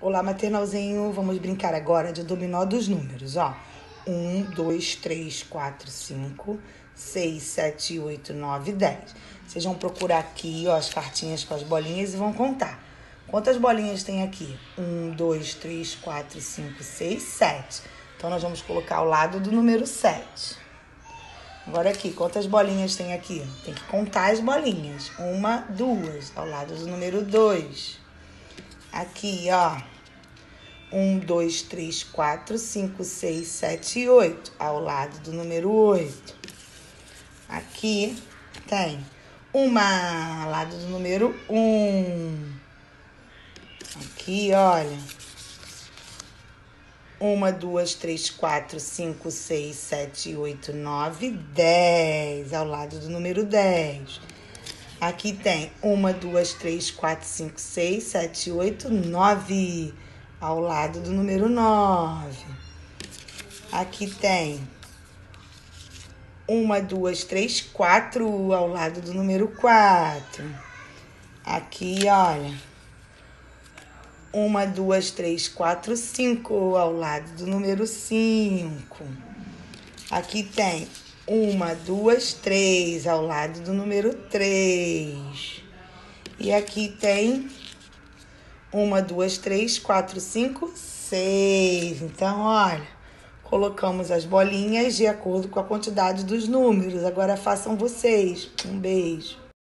Olá, maternalzinho. Vamos brincar agora de dominó dos números, ó. 1, 2, 3, 4, 5, 6, 7, 8, 9, 10. Vocês vão procurar aqui, ó, as cartinhas com as bolinhas e vão contar. Quantas bolinhas tem aqui? 1, 2, 3, 4, 5, 6, 7. Então, nós vamos colocar ao lado do número 7. Agora aqui, quantas bolinhas tem aqui? Tem que contar as bolinhas. 1, 2, ao lado do número 2. Aqui, ó. 1, 2, 3, 4, 5, 6, 7, 8. Ao lado do número 8. Aqui tem ao lado do número 1. Aqui, olha. 1, 2, 3, 4, 5, 6, 7, 8, 9, 10. Ao lado do número 10. Aqui tem 1, 2, 3, 4, 5, 6, 7, 8, 9. Ao lado do número 9. Aqui tem 1, 2, 3, 4. Ao lado do número 4. Aqui, olha. 1, 2, 3, 4, 5. Ao lado do número 5. Aqui tem 1, 2, 3. Ao lado do número 3. E aqui tem 1, 2, 3, 4, 5, 6. Então, olha, colocamos as bolinhas de acordo com a quantidade dos números. Agora façam vocês. Um beijo.